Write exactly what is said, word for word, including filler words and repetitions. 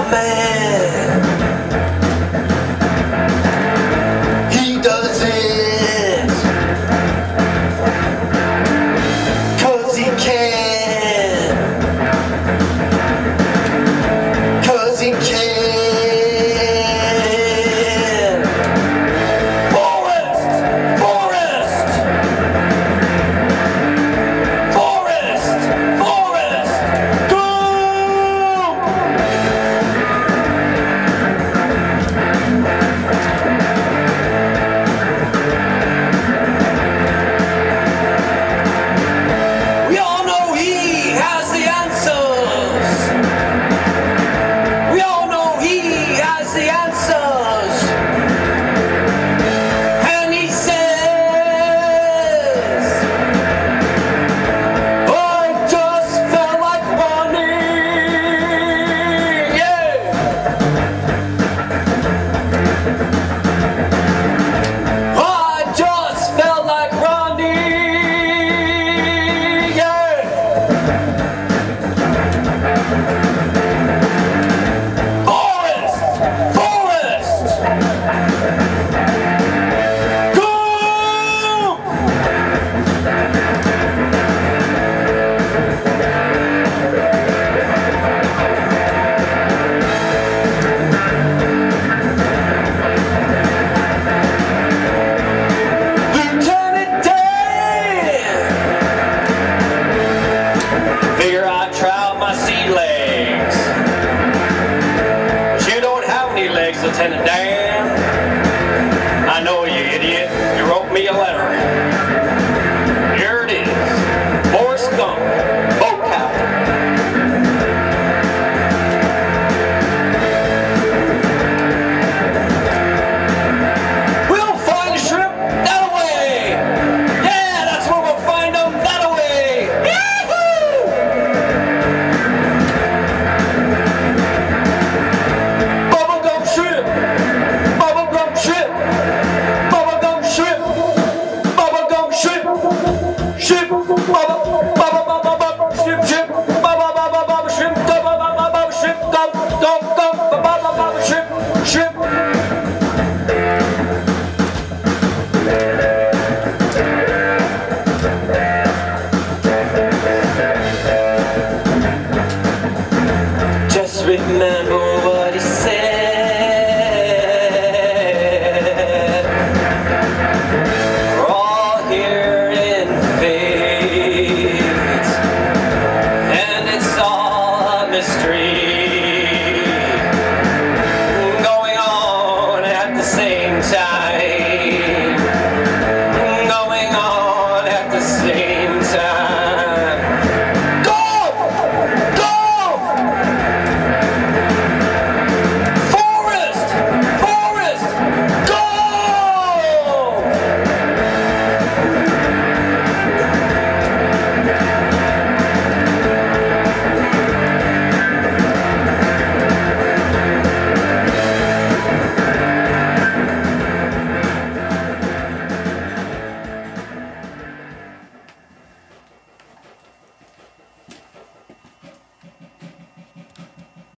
a man. He does it 'cause he can, 'cause he can. Lieutenant Dan, I know you, idiot. You wrote me a letter. Here it is. Forrest Gump, boat captain. We'll find a shrimp that way. Yeah, that's where we'll find them, that way. Yahoo! Bubblegum shrimp. Bubblegum shrimp. Bubblegum shrimp. Bubblegum shrimp. Shrimp. Bubble. Bubble. Bubble. Bubble. Shrimp. Shrimp. Bubble. Bubble. Bubble. Shrimp. Bubble. Bubble. Bubble. Shrimp. Gum. Gum. Gum. Bubble. Bubble. Shrimp. Shrimp. Just remember what he said. We're all here in fate, and it's all a mystery.